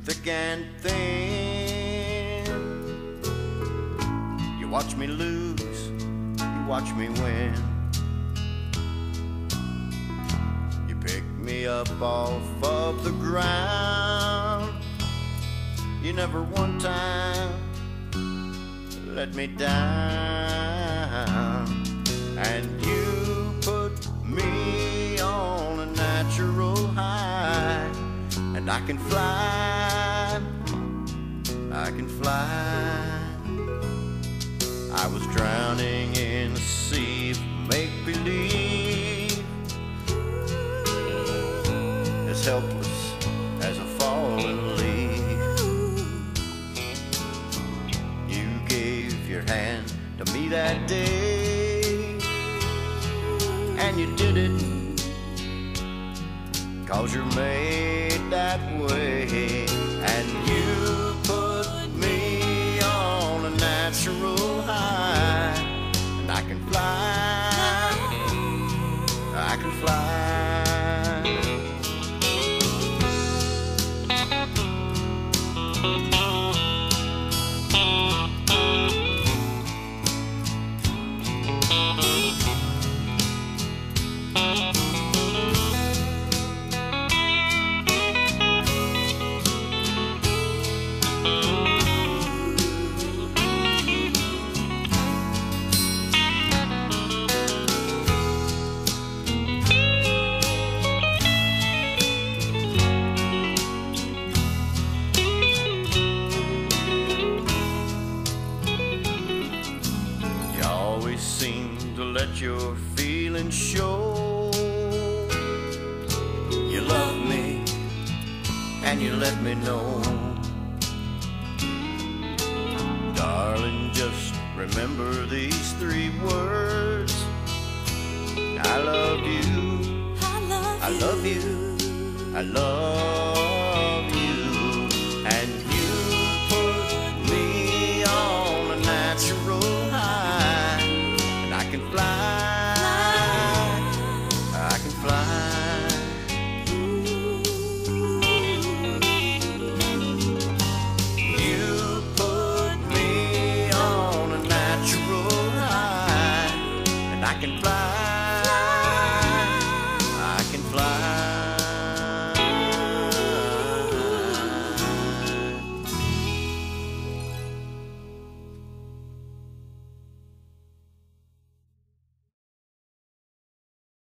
thick and thin. You watch me lose, you watch me win. You pick me up off of the ground. You never one time let me down. And you put me on a natural high. And I can fly, I can fly. I was drowning in a sea of make-believe, as helpless as a fallen leaf. You gave your hand to me that day, and you did it 'cause you're made that way. And you put me on a natural high. And I can fly, I can fly. Seem to let your feelings show. You love me and you let me know. Darling, just remember these 3 words. I love you, I love you, I love you. And you put me on a natural high. I can fly, I can fly. You put me on a natural high, and I can fly.